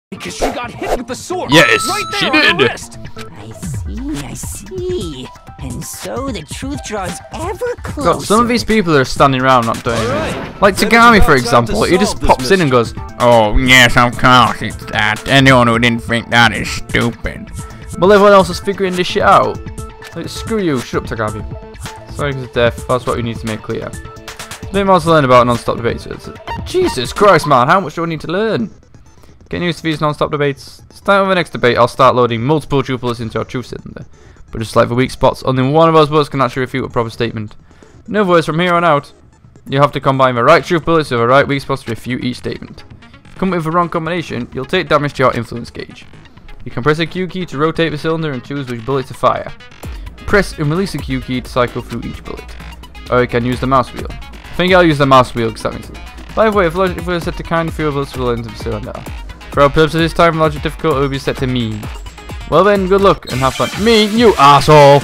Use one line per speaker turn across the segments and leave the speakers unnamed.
Because she got hit with the sword.
Yes,
right there
she
on her
did.
wrist.
I see. And so the truth draws ever closer.
God, some of these people are standing around not doing anything. Like Tagami, for example, he just pops in and goes, "Oh, yes, of course, it's that. Anyone who didn't think that is stupid." Well, everyone else is figuring this shit out. Like, screw you, shut up, Tagami. Sorry because of death, that's what we need to make clear. There's a bit more to learn about non-stop debates. Jesus Christ, man, how much do I need to learn? Getting used to these non-stop debates. Starting with the next debate, I'll start loading multiple true bullets into our truth cylinder. But just like the weak spots, only one of those bullets can actually refute a proper statement. In other words, from here on out, you have to combine the right truth bullets with the right weak spots to refute each statement. If you come up with the wrong combination, you'll take damage to your influence gauge. You can press a Q key to rotate the cylinder and choose which bullet to fire. Press and release the Q key to cycle through each bullet. Or you can use the mouse wheel. I think I'll use the mouse wheel because that makes it. By the way, if we're set to kind, fewer bullets will enter the cylinder. For our purposes this time, logic difficult will be set to mean. Well then, good luck and have fun. Mean, you asshole!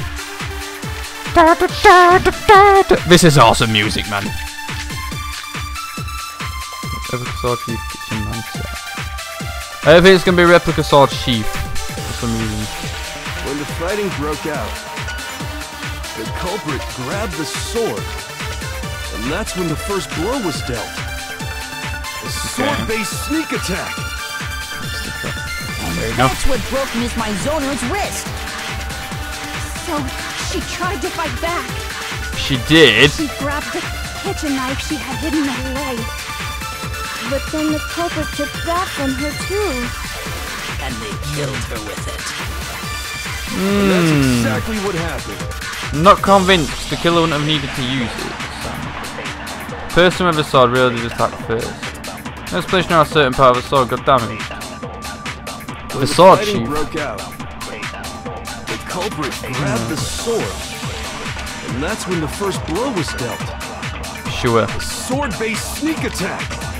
This is awesome music, man. Replica sword sheath, kitchen lancer. I think it's gonna be replica sword sheath for some reason.
When the fighting broke out, the culprit grabbed the sword, and that's when the first blow was dealt. A sword-based sneak attack.
There you go.
That's what broke Miss Mizono's wrist.
So she tried to fight back.
She did.
She grabbed the kitchen knife she had hidden away. But then the culprit took that from her too.
And they killed her with it.
And that's exactly what happened.
I'm not convinced the killer wouldn't have needed to use it. So. Person with a sword really did attack first. No explanation how a certain part of the sword got damaged. The sword sheath.
Broke out. The culprit grabbed the sword, and that's when the first blow was dealt.
Sure.
A sword-based sneak attack.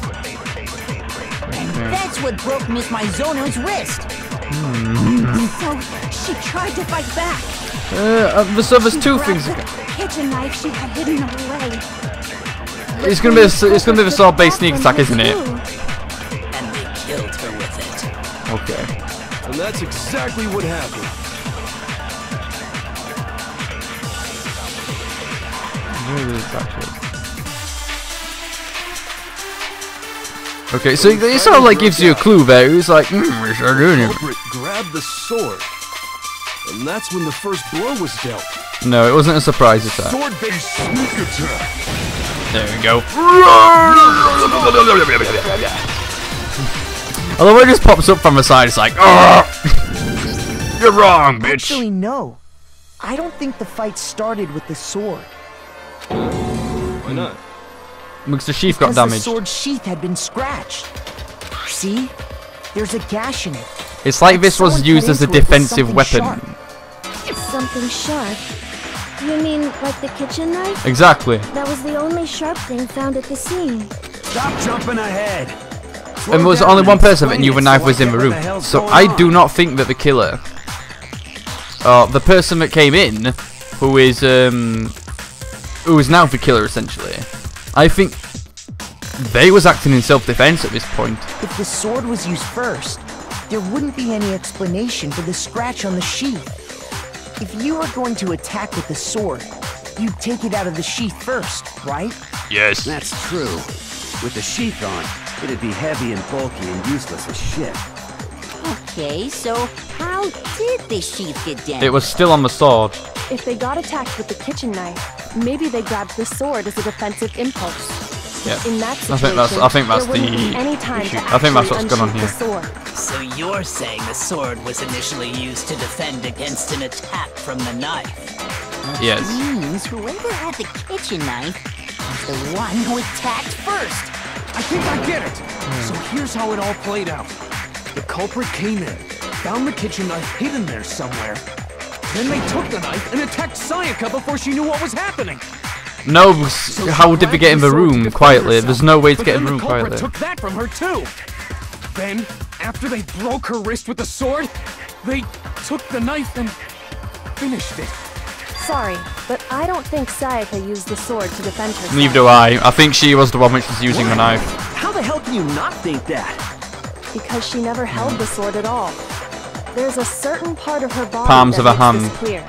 That's what broke Miss Mizono's wrist.
So she tried to fight back.
So there's two things.
The kitchen knife she had hidden away.
It's gonna be the sword-based sneak attack, isn't it?
And they killed her with it.
Okay.
And that's exactly what happened.
Okay, so it sort of like gives you a clue there. It was like, it's not doing it.
Culprit grabbed the sword, and that's when the first blow was dealt.
No, it wasn't a surprise attack.
Sword-based sneak attack.
There we go. Although it just pops up from the side, it's like, oh, you're wrong, bitch.
Actually, no. I don't think the fight started with the sword.
Why not?
Because the sheath got
Because
damaged.
the sword sheath had been scratched. See? There's a gash in it.
It's like this was
Someone
used
cut
as a
into it with
defensive
something
weapon.
sharp.
Something sharp. You mean like the kitchen knife?
Exactly.
That was the only sharp thing found at the scene.
Stop jumping ahead.
And there was only one person that knew the knife was in the room. So I do not think that the killer, the person that came in, who is now the killer essentially, I think they was acting in self-defense at this point.
If the sword was used first, there wouldn't be any explanation for the scratch on the sheath. If you were going to attack with the sword, you'd take it out of the sheath first, right?
Yes.
That's true. With the sheath on, it'd be heavy and bulky and useless as shit.
Okay, so how did the sheath get damaged?
It was still on the sword.
If they got attacked with the kitchen knife, maybe they grabbed the sword as a defensive impulse.
Yeah.
In that
I think that's
there wouldn't be any time
issue.
to
I think that's what's
actually
going on
unsheath
here.
the sword.
So you're saying the sword was initially used to defend against an attack from the knife?
Yes.
Means whoever had the kitchen knife was the one who attacked first.
I think I get it. So here's how it all played out. The culprit came in, found the kitchen knife hidden there somewhere. Then they took the knife and attacked Sayaka before she knew what was happening.
No, how did we get in the room quietly? There's no way to get in the room quietly.
The culprit took that from her too. Then, after they broke her wrist with the sword, they took the knife and finished it.
Sorry, but I don't think Sayaka used the sword to defend herself.
Neither do I. I think she was the one which was using the knife.
How the hell can you not think that?
because she never held the sword at all. There's a certain part of her body
Palms
that
of her
makes
hand.
this clear.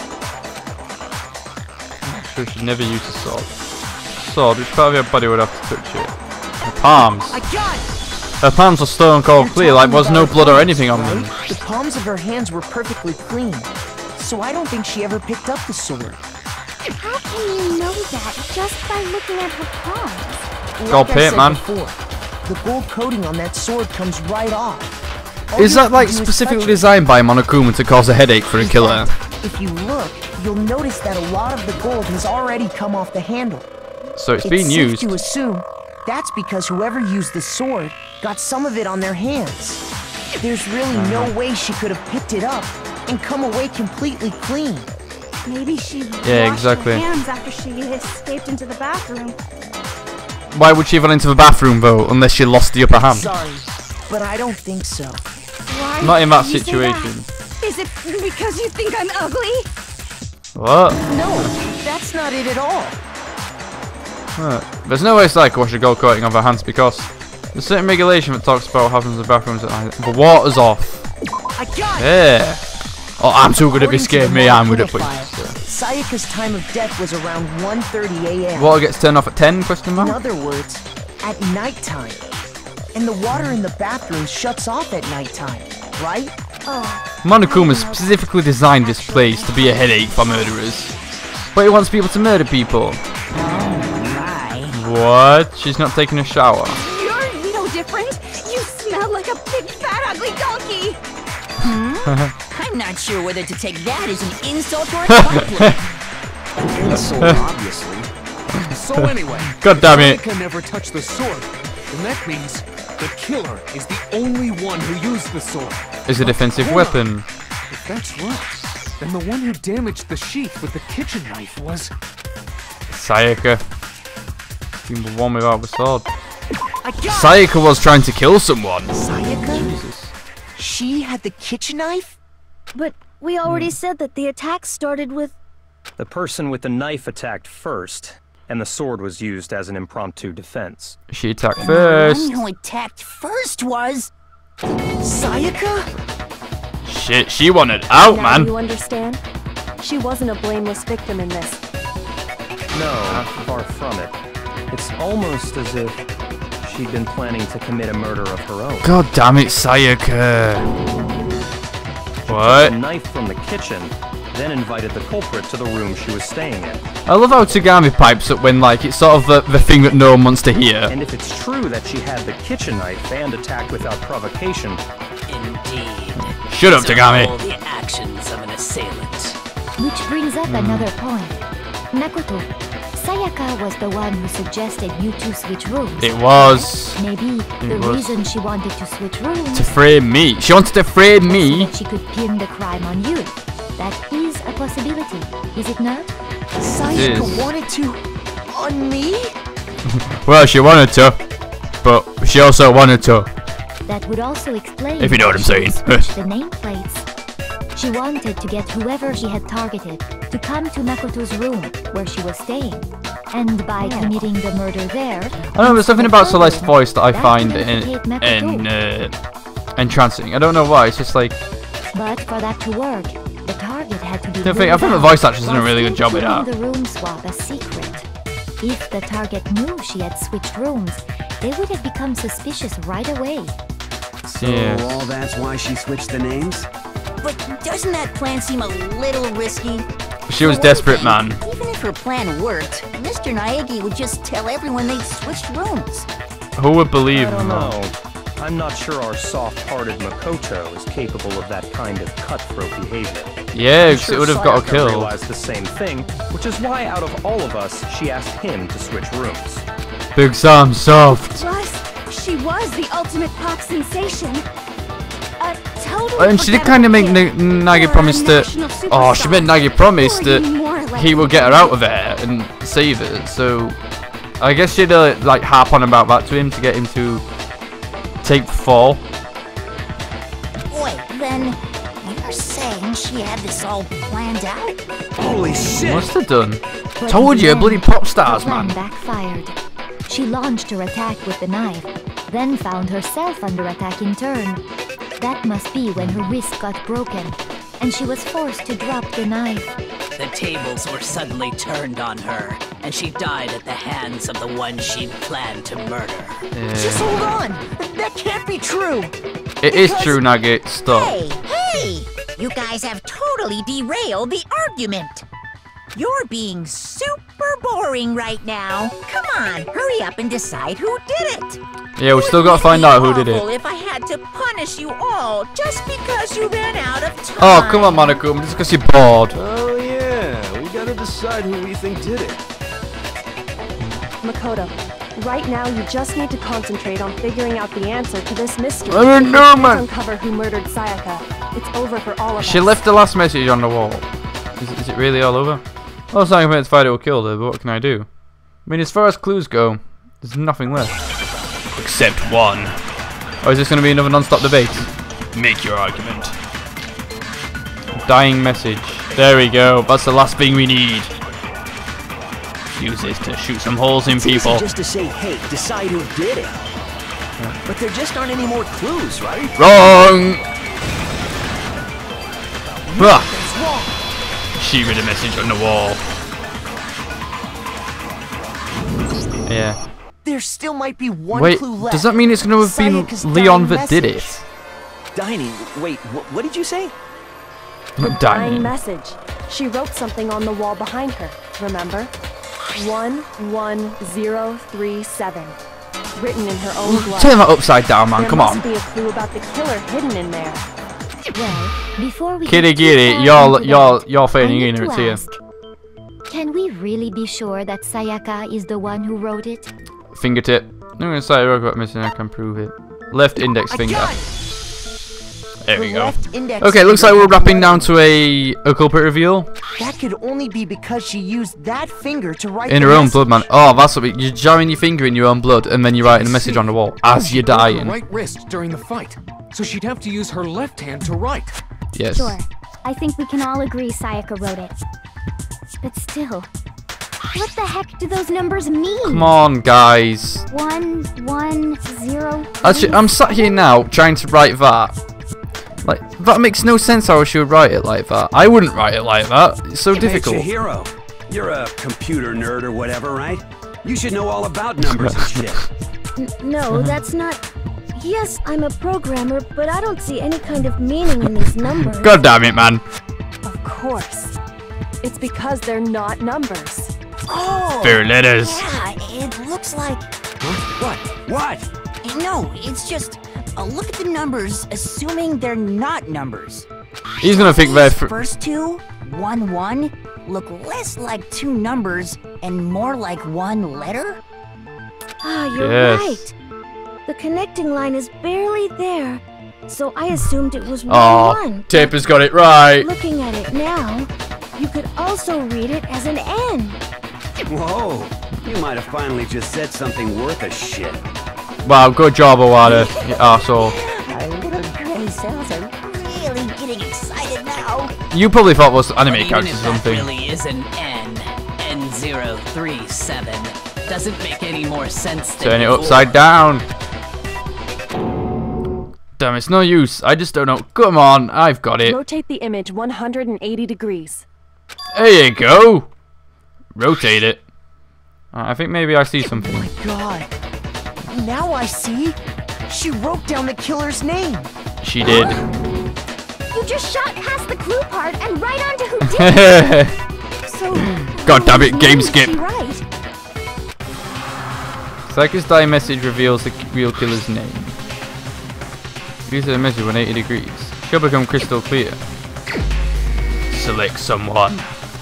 Sure, she'd never use a sword. Sword, which part of your body would have to touch it? Her palms.
I got it!
Her palms were stone cold
You're
clear, like
talking
was no
about
blood or
her
anything on
palms,
them.
right? The palms of her hands were perfectly clean, so I don't think she ever picked up the sword.
How can you know that just by looking at her palms?
Gold
Like I
paint,
said
man.
before, the gold coating on that sword comes right off. All
Is
you
that
have to
like
do is
specifically
touch it.
designed by Monokuma to cause a headache for a
In
killer?
fact, if you look, you'll notice that a lot of the gold has already come off the handle.
So it's being
safe
used.
to assume that's because whoever used the sword got some of it on their hands. There's really no way she could have picked it up and come away completely clean.
Maybe she
Yeah,
washed
exactly.
her hands after she escaped into the bathroom.
Why would she have run into the bathroom though, unless she lost the upper hand?
Sorry, but I don't think so.
Why
Not in that
do you say
situation.
that? Is it because you think I'm ugly?
What?
No, that's not it at all.
There's no way Psycho wash a gold coating of her hands because there's certain regulation that talks about what happens in the bathrooms at night. The water's off.
I got it!
Yeah. Oh, I'm too good at this
According to
game,
the
me, I'm good at
Monokuma
putting
file, Sayaka's time of death was around 1:30 a.m.
Water gets turned off at 10, question
In
mark?
other words, at nighttime. And the water in the bathroom shuts off at nighttime, right?
Monokuma specifically designed this place to be a headache for murderers. But he wants people to murder people. What? She's not taking a shower.
You're no different. You smell like a big fat ugly donkey.
I'm not sure whether to take that as an insult or a compliment.
Insult, obviously. So anyway,
God damn it.
Sayaka never touched the sword, and that means the killer is the only one who used the sword.
It's a defensive
Hold on.
weapon.
If that's right, then the one who damaged the sheath with the kitchen knife was...
Sayaka. Being the one without the sword.
I got it!
Sayaka was trying to kill someone.
Sayaka?
Jesus.
She had the kitchen knife?
But we already said that the attack started with...
The person with the knife attacked first, and the sword was used as an impromptu defense.
She attacked
The
first.
one who attacked first was...
Sayaka?
Shit, she wanted out,
Now
man.
you understand? She wasn't a blameless victim in this.
No, far from it. It's almost as if she'd been planning to commit a murder of her own.
God damn it, Sayaka.
The
What?
knife from the kitchen, then invited the culprit to the room she was staying in.
I love how Tagami pipes up when, like, it's sort of the thing that no one wants to hear.
And if it's true that she had the kitchen knife and attacked without provocation,
Indeed.
Shut up, Tagami.
All the actions of an assailant.
Which brings up another point. Makoto, Sayaka was the one who suggested you two switch rooms.
It was
Maybe the
was.
reason she wanted to switch rooms
to frame me. She wanted to frame
so
me.
that she could pin the crime on you. That is a possibility, is it not?
Sayaka
Yes.
wanted to... on me?
Well, she wanted to, but she also wanted to.
That would also explain
If you know what I'm
why she
saying.
switched the nameplates. She wanted to get whoever she had targeted to come to Makoto's room where she was staying. And by committing the murder there...
I don't know, there's something about Celeste's voice that I
That
find
would implicate Makoto.
entrancing. I don't know why. It's just like
But for that to work, the target had to be
I think the
ruled
voice
out
actor's done a
while
really good
still
job at
keeping
that.
the room swap a secret. If the target knew she had switched rooms, they would have become suspicious right away.
So
Yes.
all that's why she switched the names?
But doesn't that plan seem a little risky?
She was
For one
desperate,
thing,
man.
Even if her plan worked, Mr. Naegi would just tell everyone they'd switched rooms.
Who would believe
I don't
him?
know. I'm not sure our soft-hearted Makoto is capable of that kind of cutthroat behavior.
Yeah,
I'm
'cause
sure
it would have got her
Sayaka
killed.
realized the same thing, which is why out of all of us, she asked him to switch rooms.
Big Sam soft.
Plus, she was the ultimate pop sensation. A total
And she did kind of make Nagi promise that. Oh, she made Nagi promise that he will get her out of there and save her. So I guess she'd like harp on about that to him to get him to take the fall.
Wait, then you're saying she had this all planned out?
Holy shit!
Must have done.
But
Told
in
you,
the
bloody
end,
pop
the
stars,
plan
man.
backfired. She launched her attack with the knife, then found herself under attack in turn. That must be when her wrist got broken, and she was forced to drop the knife.
The tables were suddenly turned on her, and she died at the hands of the one she'd planned to murder.
Just hold on! That can't be true!
It is true, Nugget. Stop.
Hey! You guys have totally derailed the argument. You're being super boring right now. Come on, hurry up and decide who did it.
Yeah, we still got to find out who did it.
If I had to punish you all just because you ran out of time.
Oh, come on, Monaco. Just because you're bored.
Oh yeah, we gotta decide who we think did it.
Makoto, right now you just need to concentrate on figuring out the answer to this mystery.
I don't know, man.
Uncover who murdered Sayaka. It's over for all of us.
She left the last message on the wall. Is it really all over? I was trying to find out who killed her, but what can I do? I mean, as far as clues go, there's nothing left. Except one. Or is this going to be another non-stop debate? Make your argument. Dying message. There we go. That's the last thing we need. Use this to shoot some holes in people.
Easy just to say, hey, decide who did it. But there just aren't any more clues, right?
Wrong! She read a message on the wall. Yeah.
There still might be one
Wait,
clue left.
does that mean it's going to have been
Sayaka's
Leon
dying
that did it?
message.
Dining. Wait, what did you say?
Not
Dying
dying.
message. She wrote something on the wall behind her, remember? 11037. Written in her own blood.
Turn that upside down, man.
There
Come
must
on.
be a clue about the killer hidden in there.
Well, before we
Kitty,
get too far
y'all
into that,
fading
I
in
need to
it's here.
ask, can we really be sure that Sayaka is the one who wrote it?
Fingertip. I'm going to say I got missing. I can prove it. Left index finger. There we go. Okay, looks like we're wrapping down to a culprit reveal.
That could only be because she used that finger to write
In
the
her own
message.
blood, man. Oh, that's what you're jamming your finger in your own blood, and then you're writing a message on the wall as you're
Broke her
dying.
right wrist during the fight, so she'd have to use her left hand to write.
Yes.
Sure. I think we can all agree Sayaka wrote it. But still, what the heck do those numbers mean?
Come on, guys.
110.
Actually, I'm sat here now trying to write that. Like, that makes no sense how she would write it like that. I wouldn't write it like that. It's so difficult.
Hey, Chihiro, you're a computer nerd or whatever, right? You should know all about numbers and shit.
No, that's not. Yes, I'm a programmer, but I don't see any kind of meaning in these numbers.
God damn it, man.
Of course. It's because they're not numbers.
Oh,
They're letters.
yeah, it looks like...
What?
No, it's just... look at the numbers, assuming they're not numbers.
He's gonna think they're...
These first two, 1, 1, look less like two numbers and more like one letter?
Ah, you're
Yes.
right. The connecting line is barely there, so I assumed it was 1,
Oh,
1.
Taper's got it right.
Looking at it now, you could also read it as an N.
Whoa, you might have finally just said something worth a shit.
Wow, good job, Awada, you arsehole.
Our little gray cells are really getting excited now.
You probably thought it was anime
But even
characters
if
or
that
something.
really is an N, N037, doesn't make any more sense than
Turn it
before.
upside down. Damn, it's no use. I just don't know. Come on, I've got it.
Rotate the image 180 degrees.
There you go. Rotate it. I think maybe I see something.
God. Now I see. She wrote down the killer's name.
She did.
You just shot past the clue part and right onto who did it. So,
God damn it,
whose
game
name did
skip.
she write?
Sayaka's die message reveals the real killer's name. Use the message 180 degrees. She'll become crystal clear. Select someone.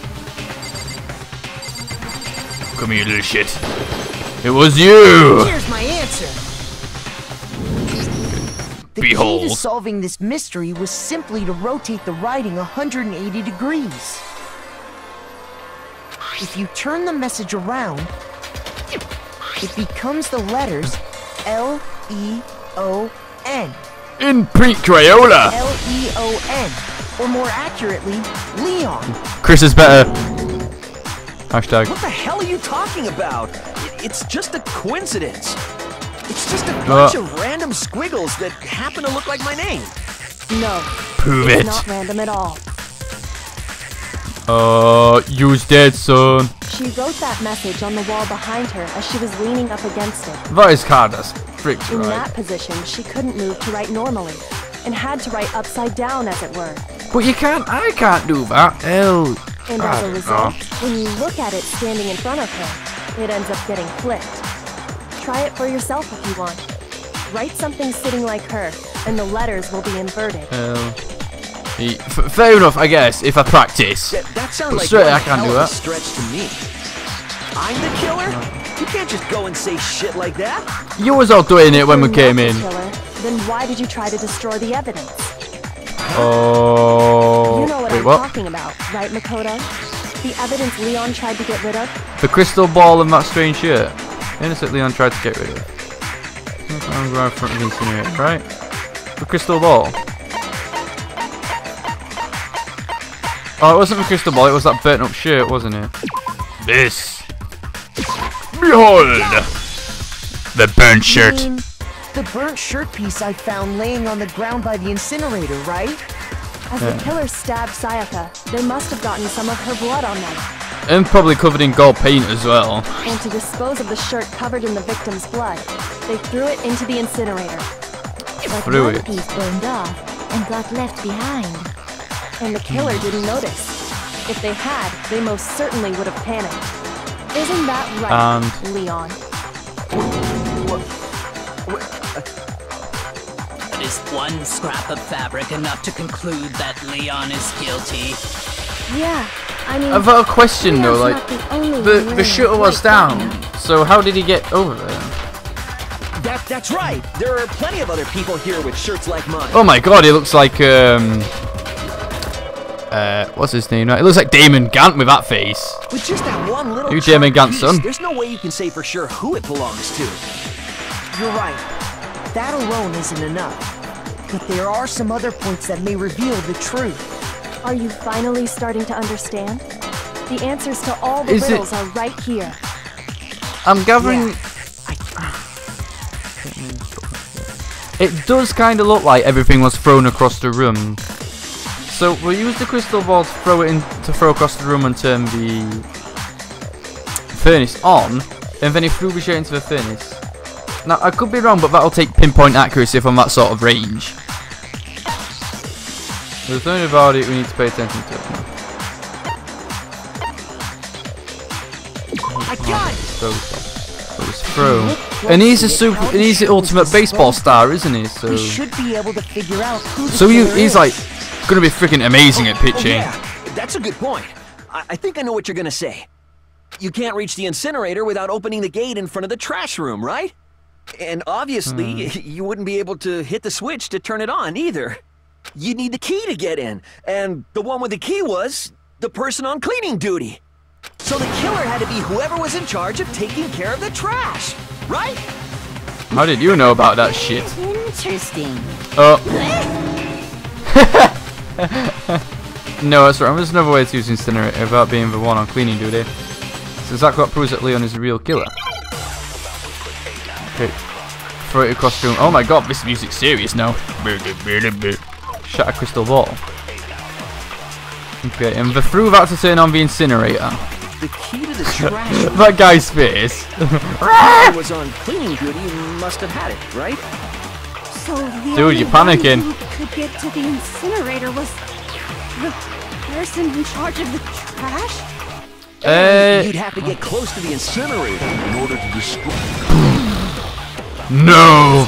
Come here, little shit. It was you!
Here's my answer. The key
Behold.
to solving this mystery was simply to rotate the writing 180 degrees. If you turn the message around, it becomes the letters L-E-O-N.
In pink Crayola!
L-E-O-N. Or more accurately, Leon.
Chris is better. Hashtag.
What the hell are you talking about? It's just a coincidence.
It's just a bunch of random squiggles that happen to look like my name.
No.
Prove
it's
it.
not random at all.
You's dead, son.
She wrote that message on the wall behind her as she was leaning up against it.
That is hard as fricked,
In
right?
that position, she couldn't move to write normally, and had to write upside down, as it were.
But you can't, I can't do that. Hell.
And as a result, when you look at it standing in front of her, it ends up getting flipped. Try it for yourself if you want. Write something sitting like her, and the letters will be inverted.
Fair enough, I guess, if I practice.
That sounds like
straight, I can't do that.
Stretch to me. I'm the killer? You can't just go and say shit like that.
You was all doing it when we came in.
Killer, then why did you try to destroy the evidence?
Oh.
You know what
Wait,
I'm
what?
talking about, right, Makoto? The evidence Leon tried to get rid of?
The crystal ball and that strange shirt. Innocent Leon tried to get rid of. I'm right in front of the incinerator, right? The crystal ball. Oh, it wasn't the crystal ball, it was that burnt up shirt, wasn't it? This. Behold! The burnt shirt.
You mean the burnt shirt piece I found laying on the ground by the incinerator, right?
As the killer stabbed Sayaka, they must have gotten some of her blood on them.
And probably covered in gold paint as well.
And to dispose of the shirt covered in the victim's blood, they threw it into the incinerator.
But one piece burned off and got left behind.
And the killer didn't notice. If they had, they most certainly would have panicked. Isn't that right, Leon?
But is one scrap of fabric enough to conclude that Leon is guilty?
Yeah, I mean...
I've got a question though, like, the shooter was down, so how did he get over there?
That's right. There are plenty of other people here with shirts like mine.
Oh my god, he looks like, what's his name? It looks like Damon Gant with that face.
With just that one little
Damon Gant's son?
There's no way you can say for sure who it belongs to. You're right. That alone isn't enough. But there are some other points that may reveal the truth.
Are you finally starting to understand? The answers to all the riddles are right here.
I'm gathering... It does kind of look like everything was thrown across the room. So we'll use the crystal ball to throw across the room and turn the furnace on, and then he threw the shirt into the furnace. Now I could be wrong, but that'll take pinpoint accuracy from that sort of range. There's something about it we need to pay attention to.
I got it.
So it's throw. And he's the ultimate baseball star, isn't he? So
we should be able to figure out who the
so
killer
he's
is.
like gonna be freaking amazing at pitching.
Yeah, that's a good point. I think I know what you're gonna say. You can't reach the incinerator without opening the gate in front of the trash room, right? And obviously, you wouldn't be able to hit the switch to turn it on either. You'd need the key to get in, and the one with the key was the person on cleaning duty. So the killer had to be whoever was in charge of taking care of the trash, right?
How did you know about that shit?
Interesting.
Oh. No, that's right. There's another way to use incinerator without being the one on cleaning duty. So exactly what proves that Leon is a real killer. Okay. Throw it across the room. Oh my god, this music's serious now. Shut a crystal ball. Okay, and the threw that to turn on the incinerator.
The key to the trash.
That guy's face.
Whoever was on cleaning duty must have had it, right?
So the
Dude, you're panicking.
only one who could get to the incinerator was the person in charge of the trash?
You'd have to get close to the incinerator in order to destroy.
No.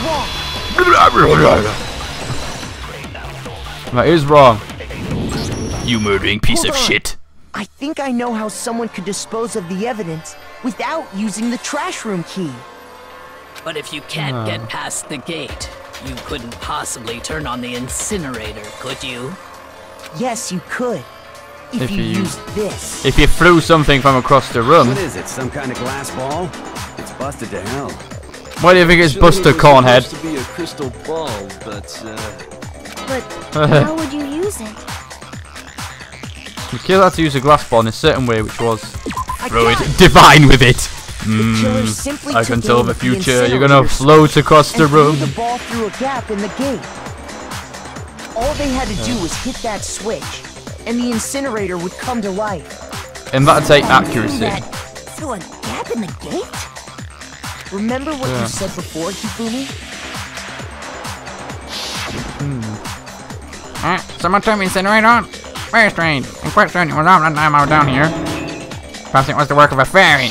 That is wrong. You murdering piece of shit.
I think I know how someone could dispose of the evidence without using the trash room key.
But if you can't get past the gate, you couldn't possibly turn on the incinerator, could you?
Yes, you could. If you used this.
If you threw something from across the room.
What is it? Some kind of glass ball? It's busted to hell.
Why do you think it's Buster Cornhead?
Supposed to be a crystal ball, but
how would you use it?
The killer had to use a glass ball in a certain way, which was throw it divine with it.
The killer simply
I can
took
tell
aim
the
at
future. You're
incinerator
gonna float across the
and threw
room.
the ball through a gap in the gate. All they had to do was hit that switch, and the incinerator would come to life.
And that'd take accuracy.
Through a gap in the gate?
Remember what you said before, Hifumi?
Someone turned the incinerator on. Very strange. And quite strange. It was all that time I was down here. Perhaps it was the work of a fairy.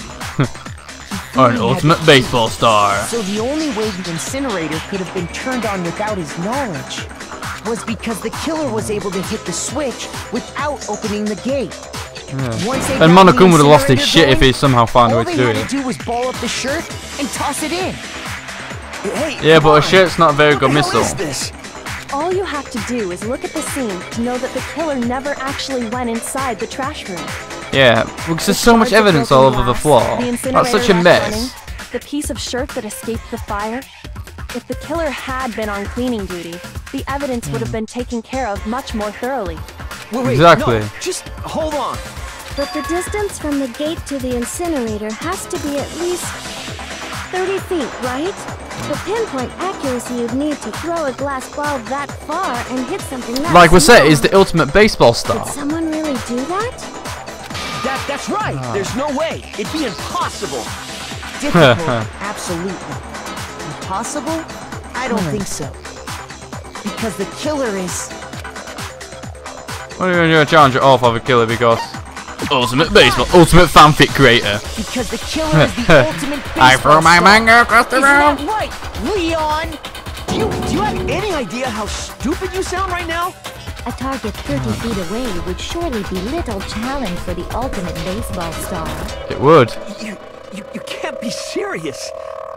Or an ultimate baseball star.
So the only way the incinerator could have been turned on without his knowledge was because the killer was able to hit the switch without opening the gate.
And Monokuma would have lost his shit if he somehow found a way to do
All
it.
they had to do was ball up the shirt and toss it in.
Hey,
Yeah, but a shirt's not a very good
what the hell
missile.
is this?
All you have to do is look at the scene to know that the killer never actually went inside the trash room.
Yeah, because there's so much evidence all over the floor. That's such a mess.
The piece of shirt that escaped the fire. If the killer had been on cleaning duty, the evidence would have been taken care of much more thoroughly.
Wait,
Exactly.
No, just hold on.
But the distance from the gate to the incinerator has to be at least 30 feet, right? The pinpoint accuracy you'd need to throw a glass ball that far and hit something that
Like we said,
small.
is the ultimate baseball star.
Did someone really do that?
That's right. There's no way. It'd be impossible.
Difficult, absolutely. Impossible? I don't think so. Because the killer is...
What are you going to challenge it off of a killer because... Ultimate baseball, ultimate fanfic creator.
Because the killer is the ultimate baseball
I throw my
star.
manga across the
Is
room.
that right, Leon?
Do you have any idea how stupid you sound right now?
A target 30 feet away would surely be little challenge for the ultimate baseball star.
It would.
You can't be serious.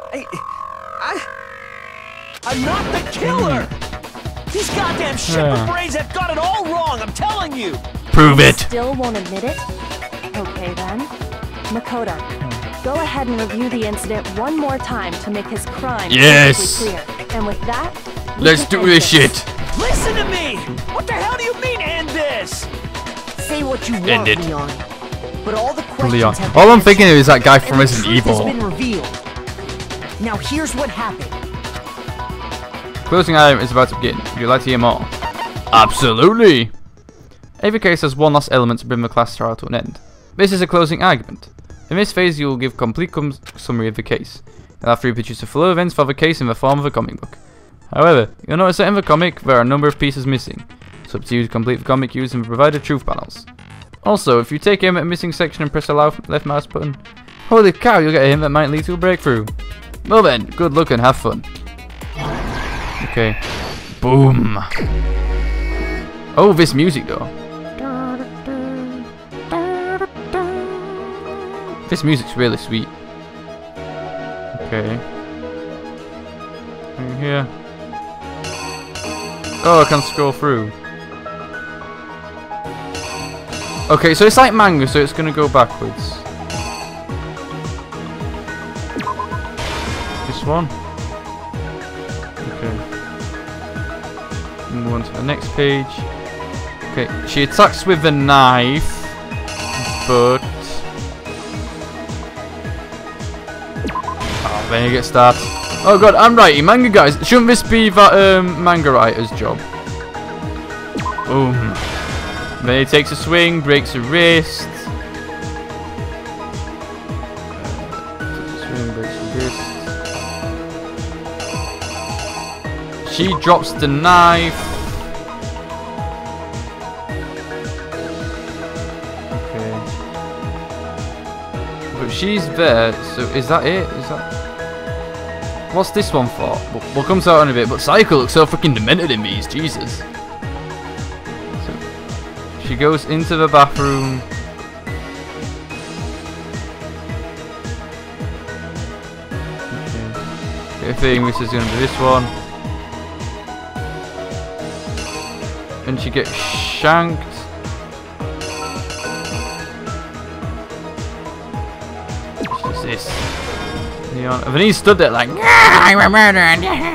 I'm not the killer. These goddamn shepherd brains have got it all wrong. I'm telling you.
Prove it.
Still won't admit it? Okay then. Makoto, go ahead and review the incident one more time to make his crime
Yes.
perfectly clear. And with that, we
Let's
can
do
end
this shit.
Listen to me. What the hell do you mean end this?
Say what you want,
End it.
Leon. But all the questions
Leon.
have
All
been
I'm thinking of is that guy
answered,
from
and the
Resident
truth has
Evil.
been revealed. Now here's what happened.
Closing item is about to begin. Would you like to hear more? Absolutely! Every case has one last element to bring the class trial to an end. This is a closing argument. In this phase you will give complete summary of the case. You'll have to reproduce the flow of events for the case in the form of a comic book. However, you'll notice that in the comic there are a number of pieces missing. It's up to you to complete the comic using the provided truth panels. Also, if you take aim at a missing section and press the left mouse button, holy cow, you'll get a hint that might lead to a breakthrough. Well then, good luck and have fun. Okay. Boom. Oh, this music though. This music's really sweet. Okay. Right here. Oh, I can scroll through. Okay, so it's like manga, so it's gonna go backwards. This one. Okay. Move on to the next page. Okay, she attacks with the knife, but... Oh, then you get started. Oh god, I'm writing manga, guys. Shouldn't this be that manga writer's job? Boom. Then he takes a swing, breaks a wrist. She drops the knife. Okay. But she's there, so is that it? Is that... What's this one for? We'll come to that in a bit, but Psycho looks so freaking demented in these, Jesus. So, she goes into the bathroom. Okay. I think this is going to be this one. And she gets shanked. What's this? Leon. And then he stood there like, I'm a murderer.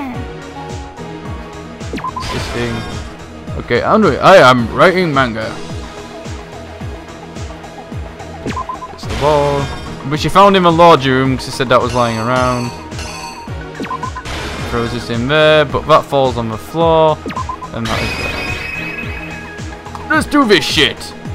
What's this thing? Okay, I am writing manga. It's the ball. But she found him a laundry room because she said that was lying around. Throws this in there, but that falls on the floor. And that is there. Let's do this shit!